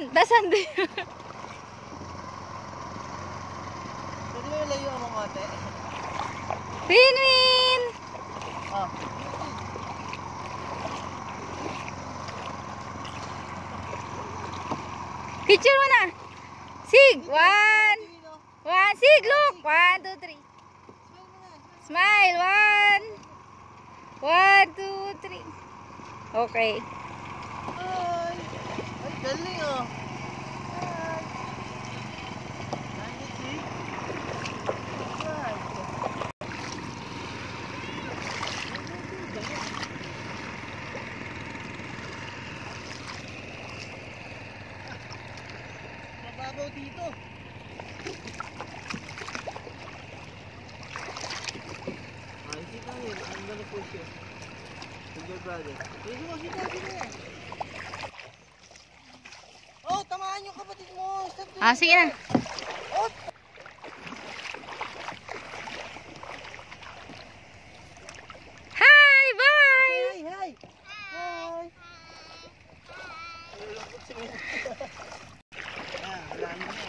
Dasan din. Pwede mo ilayo mo konti. Winwin! Oh. Picture mo na. Sig! One. Sig, look. 1, 2, 3. Smile. 1, 2, 3. Okay. Ay, galing oh. Mababaw dito. Ay, sita yun. I'm gonna push you. With your brother. Sita. Oh, tamaan yung kapatid mo. Stop doing Sige na. Oh! Hi! Bye! Hi! Hi! Nalulungkot si Mel. Wala na.